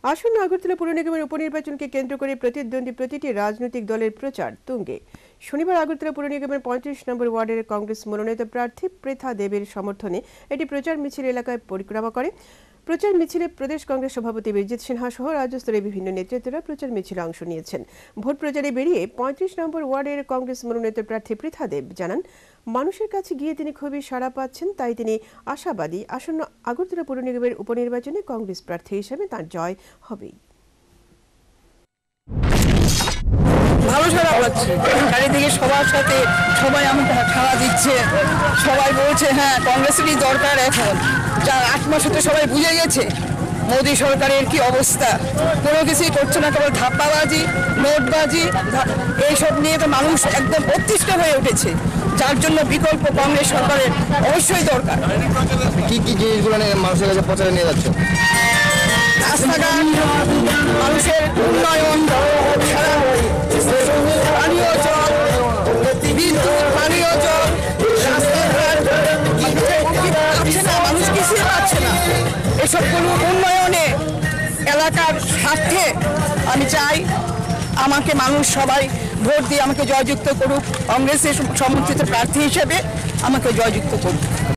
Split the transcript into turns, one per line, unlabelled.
আসন্ন আগরতলা পৌর নিগমের উপনির্বাচনকে কেন্দ্র করে প্রতিদ্বন্দ্বী প্রতিটি রাজনৈতিক দলের প্রচার তুঙ্গে। শনিবার আগরতলা পৌর নিগমের ৩৫ নম্বর ওয়ার্ডের কংগ্রেস মনোনীত প্রার্থী পৃথা দেবের সমর্থনে একটি প্রচার মিছিল এলাকায় পরিক্রমা করে। প্রচার মিছিলে প্রদেশ কংগ্রেস সভাপতি বিরজিৎ সিনহা সহ রাজ্যস্তরের বিভিন্ন নেতৃত্বরা প্রচার মিছিলে অংশ নিয়েছেন। ভোট প্রচারে বেরিয়ে ৩৫ নম্বর ওয়ার্ডের কংগ্রেস মনোনীত প্রার্থী পৃথা দেব জানান, মানুষের কাছে গিয়ে তিনি খুবই সাড়া পাচ্ছেন, তাই তিনি আশাবাদী আসন্ন আগরতলা পৌর নিগমের উপনির্বাচনে কংগ্রেস প্রার্থী হিসেবে তাঁর জয় হবেই।
ভালো সাড়া পাচ্ছি, চারিদিকে সবার সাথে সবাই আমাকে সাড়া দিচ্ছে। সবাই বলছে হ্যাঁ কংগ্রেসেরই দরকার এখন। যার ৮ মাস হতে সবাই বুঝে গেছে মোদী সরকারের কি অবস্থা, কোনো কিছুই করছে না, কেবল ধাপ্পাবাজি, নোটবাজি, এইসব নিয়ে তো মানুষ একদম অতিষ্ঠ হয়ে উঠেছে। যার জন্য বিকল্প কংগ্রেস সরকারের অবশ্যই দরকার।
কি কি জিনিসগুলো মানুষের কাছে প্রচারে নিয়ে যাচ্ছে?
রাস্তাঘাট, মানুষের উন্নয়ন, পানীয় জল, বিদ্যুৎ, পানীয় জল, রাস্তাঘাট, মানুষ কিছুই পাচ্ছে না। এসব কোনো উন্নয়নে এলাকার স্বার্থে আমি চাই আমাকে মানুষ সবাই ভোট দিয়ে আমাকে জয়যুক্ত করুক, কংগ্রেসের সমর্থিত প্রার্থী হিসেবে আমাকে জয়যুক্ত করুক।